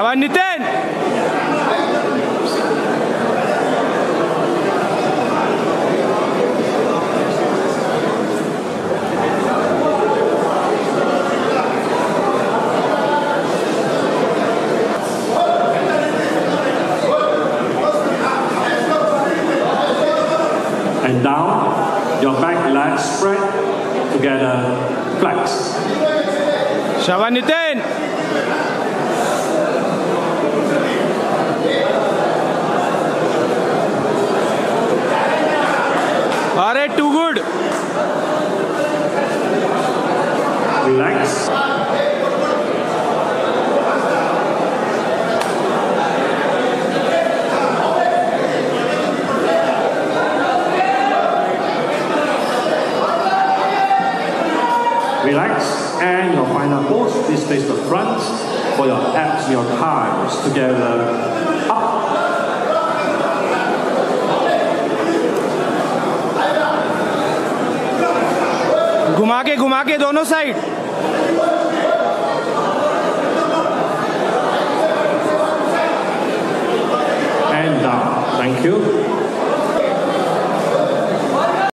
शाबाश Nitin. And down, your back legs spread together, flex. शाबाश नितिन। अरे too good. Relax. Relax, and your final pose, please face the front for your abs, your thighs together, up. घुमा के दोनों side. And down. Thank you.